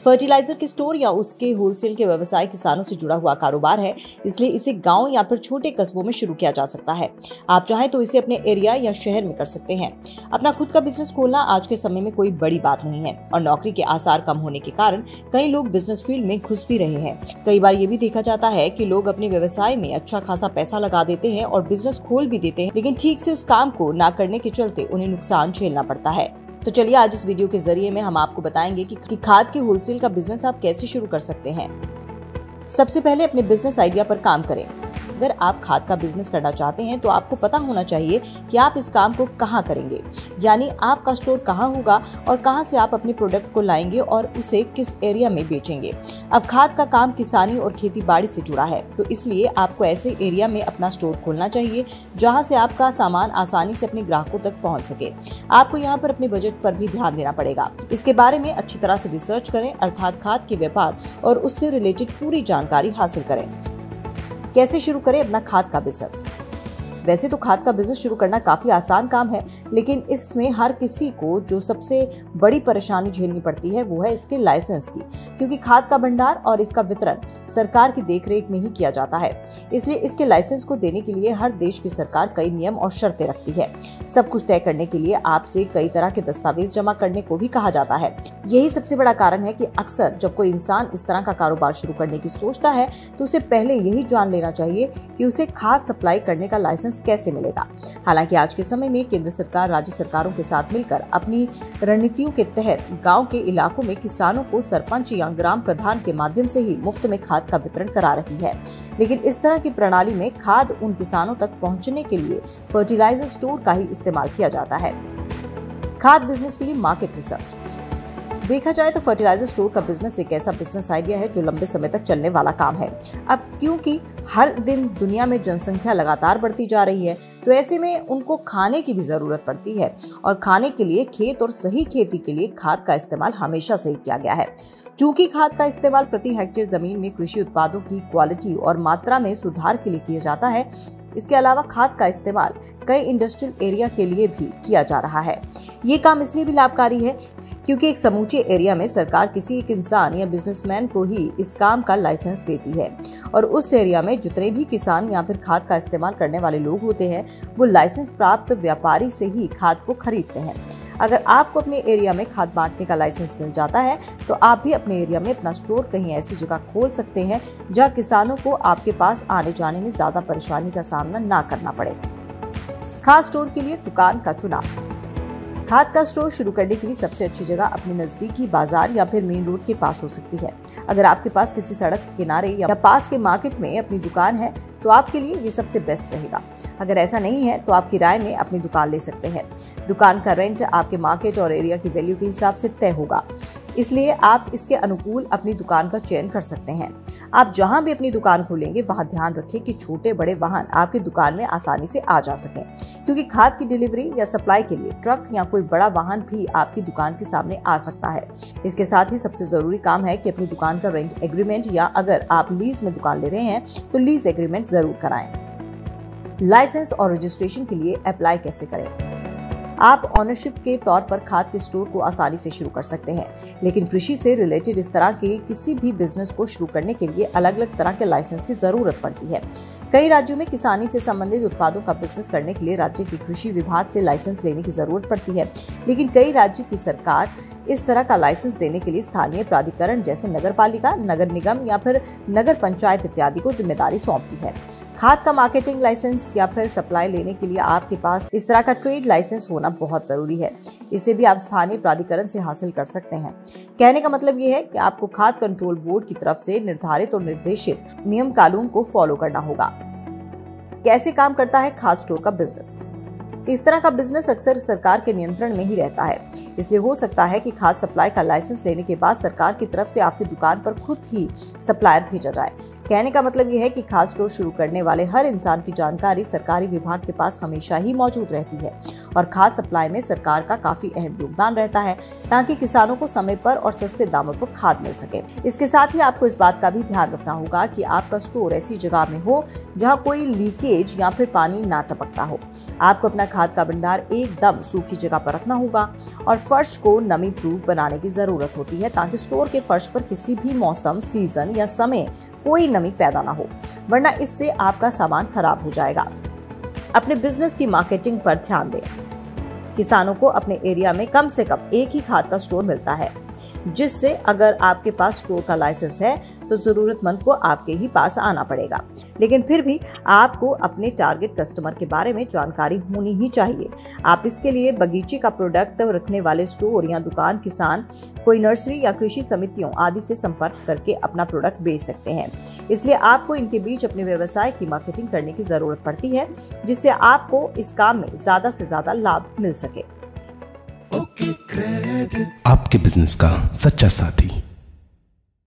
Fertiliser के store या उसके होलसेल के व्यवसाय किसानों से जुड़ा हुआ कारोबार है, इसलिए इसे गांव या फिर छोटे कस्बों में शुरू किया जा सकता है। आप चाहें तो इसे अपने एरिया या शहर में कर सकते हैं। अपना खुद का बिजनेस खोलना आज के समय में कोई बड़ी बात नहीं है और नौकरी के आसार कम होने के कारण कई लोग बिजनेस फील्ड में घुस भी रहे हैं। कई बार ये भी देखा जाता है कि लोग अपने व्यवसाय में अच्छा खासा पैसा लगा देते हैं और बिजनेस खोल भी देते हैं, लेकिन ठीक से उस काम को ना करने के चलते उन्हें नुकसान झेलना पड़ता है। तो चलिए आज इस वीडियो के जरिए में हम आपको बताएंगे कि खाद के होलसेल का बिजनेस आप कैसे शुरू कर सकते हैं। सबसे पहले अपने बिजनेस आइडिया पर काम करें। अगर आप खाद का बिजनेस करना चाहते हैं तो आपको पता होना चाहिए कि आप इस काम को कहाँ करेंगे, यानी आपका स्टोर कहाँ होगा और कहाँ से आप अपने प्रोडक्ट को लाएंगे और उसे किस एरिया में बेचेंगे। अब खाद का काम किसानी और खेती बाड़ी से जुड़ा है, तो इसलिए आपको ऐसे एरिया में अपना स्टोर खोलना चाहिए जहाँ से आपका सामान आसानी से अपने ग्राहकों तक पहुँच सके। आपको यहाँ पर अपने बजट पर भी ध्यान देना पड़ेगा। इसके बारे में अच्छी तरह से रिसर्च करें, अर्थात खाद के व्यापार और उससे रिलेटेड पूरी जानकारी हासिल करें। कैसे शुरू करें अपना खाद का बिजनेस? वैसे तो खाद का बिजनेस शुरू करना काफी आसान काम है, लेकिन इसमें हर किसी को जो सबसे बड़ी परेशानी झेलनी पड़ती है वो है इसके लाइसेंस की, क्योंकि खाद का भंडार और इसका वितरण सरकार की देखरेख में ही किया जाता है। इसलिए इसके लाइसेंस को देने के लिए हर देश की सरकार कई नियम और शर्तें रखती है। सब कुछ तय करने के लिए आपसे कई तरह के दस्तावेज जमा करने को भी कहा जाता है। यही सबसे बड़ा कारण है कि अक्सर जब कोई इंसान इस तरह का कारोबार शुरू करने की सोचता है तो उसे पहले यही जान लेना चाहिए कि उसे खाद सप्लाई करने का लाइसेंस कैसे मिलेगा। हालांकि आज के समय में केंद्र सरकार राज्य सरकारों के साथ मिलकर अपनी रणनीतियों के तहत गांव के इलाकों में किसानों को सरपंच या ग्राम प्रधान के माध्यम से ही मुफ्त में खाद का वितरण करा रही है। लेकिन इस तरह की प्रणाली में खाद उन किसानों तक पहुंचने के लिए फर्टिलाइजर स्टोर का ही इस्तेमाल किया जाता है। खाद बिजनेस के लिए मार्केट रिसर्च। देखा जाए तो फर्टिलाइजर स्टोर का बिजनेस एक ऐसा बिजनेस आइडिया है जो लंबे समय तक चलने वाला काम है। अब क्योंकि हर दिन दुनिया में जनसंख्या लगातार बढ़ती जा रही है, तो ऐसे में उनको खाने की भी जरूरत पड़ती है और खाने के लिए खेत और सही खेती के लिए खाद का इस्तेमाल हमेशा से ही किया गया है। चूंकि खाद का इस्तेमाल प्रति हेक्टेयर जमीन में कृषि उत्पादों की क्वालिटी और मात्रा में सुधार के लिए किया जाता है, इसके अलावा खाद का इस्तेमाल कई इंडस्ट्रियल एरिया के लिए भी किया जा रहा है। ये काम इसलिए भी लाभकारी है क्योंकि एक समूचे एरिया में सरकार किसी एक इंसान या बिजनेसमैन को ही इस काम का लाइसेंस देती है और उस एरिया में जितने भी किसान या फिर खाद का इस्तेमाल करने वाले लोग होते हैं वो लाइसेंस प्राप्त व्यापारी से ही खाद को खरीदते हैं। अगर आपको अपने एरिया में खाद बांटने का लाइसेंस मिल जाता है तो आप भी अपने एरिया में अपना स्टोर कहीं ऐसी जगह खोल सकते हैं जहां किसानों को आपके पास आने जाने में ज्यादा परेशानी का सामना ना करना पड़े। खाद स्टोर के लिए दुकान का चुनाव। खाद का स्टोर शुरू करने के लिए सबसे अच्छी जगह अपने नजदीकी बाजार या फिर मेन रोड के पास हो सकती है। अगर आपके पास किसी सड़क के किनारे या पास के मार्केट में अपनी दुकान है तो आपके लिए ये सबसे बेस्ट रहेगा। अगर ऐसा नहीं है तो आप किराए में अपनी दुकान ले सकते हैं। दुकान का रेंट आपके मार्केट और एरिया की वैल्यू के हिसाब से तय होगा, इसलिए आप इसके अनुकूल अपनी दुकान का चयन कर सकते हैं। आप जहां भी अपनी दुकान खोलेंगे वहां ध्यान रखें कि छोटे बड़े वाहन आपकी दुकान में आसानी से आ जा सकें, क्योंकि खाद की डिलीवरी या सप्लाई के लिए ट्रक या कोई बड़ा वाहन भी आपकी दुकान के सामने आ सकता है। इसके साथ ही सबसे जरूरी काम है कि अपनी दुकान का रेंट एग्रीमेंट या अगर आप लीज में दुकान ले रहे हैं तो लीज एग्रीमेंट जरूर कराएं। लाइसेंस और रजिस्ट्रेशन के लिए अप्लाई कैसे करें? आप ऑनरशिप के तौर पर खाद के स्टोर को आसानी से शुरू कर सकते हैं, लेकिन कृषि से रिलेटेड इस तरह के किसी भी बिजनेस को शुरू करने के लिए अलग अलग तरह के लाइसेंस की जरूरत पड़ती है। कई राज्यों में किसानी से संबंधित उत्पादों का बिजनेस करने के लिए राज्य के कृषि विभाग से लाइसेंस लेने की जरूरत पड़ती है, लेकिन कई राज्य की सरकार इस तरह का लाइसेंस देने के लिए स्थानीय प्राधिकरण जैसे नगर पालिका, नगर निगम या फिर नगर पंचायत इत्यादि को जिम्मेदारी सौंपती है। खाद का मार्केटिंग लाइसेंस या फिर सप्लाई लेने के लिए आपके पास इस तरह का ट्रेड लाइसेंस होना बहुत जरूरी है। इसे भी आप स्थानीय प्राधिकरण से हासिल कर सकते हैं। कहने का मतलब ये है कि आपको खाद कंट्रोल बोर्ड की तरफ से निर्धारित और निर्देशित नियम कानून को फॉलो करना होगा। कैसे काम करता है खाद स्टोर का बिजनेस? इस तरह का बिजनेस अक्सर सरकार के नियंत्रण में ही रहता है, इसलिए हो सकता है कि खाद सप्लाई का लाइसेंस लेने के बाद सरकार की तरफ से आपकी दुकान पर खुद ही सप्लायर भेजा जाए। कहने का मतलब यह है कि खाद स्टोर शुरू करने वाले हर इंसान की जानकारी सरकारी विभाग के पास हमेशा ही मौजूद रहती है और खाद सप्लाई में सरकार का काफी अहम योगदान रहता है ताकि किसानों को समय पर और सस्ते दामों पर खाद मिल सके। इसके साथ ही आपको इस बात का भी ध्यान रखना होगा कि आपका स्टोर ऐसी जगह में हो जहाँ कोई लीकेज या फिर पानी ना टपकता हो। आपको अपना खाद का भंडार एकदम सूखी जगह पर रखना होगा और फर्श को नमी प्रूफ बनाने की जरूरत होती है ताकि स्टोर के फर्श पर किसी भी मौसम, सीजन या समय कोई नमी पैदा ना हो, वरना इससे आपका सामान खराब हो जाएगा। अपने बिजनेस की मार्केटिंग पर ध्यान दें। किसानों को अपने एरिया में कम से कम एक ही खाद का स्टोर मिलता है, जिससे अगर आपके पास स्टोर का लाइसेंस है तो ज़रूरतमंद को आपके ही पास आना पड़ेगा। लेकिन फिर भी आपको अपने टारगेट कस्टमर के बारे में जानकारी होनी ही चाहिए। आप इसके लिए बगीचे का प्रोडक्ट रखने वाले स्टोर या दुकान, किसान, कोई नर्सरी या कृषि समितियों आदि से संपर्क करके अपना प्रोडक्ट बेच सकते हैं। इसलिए आपको इनके बीच अपने व्यवसाय की मार्केटिंग करने की ज़रूरत पड़ती है, जिससे आपको इस काम में ज़्यादा से ज़्यादा लाभ मिल सके। आपके बिजनेस का सच्चा साथी।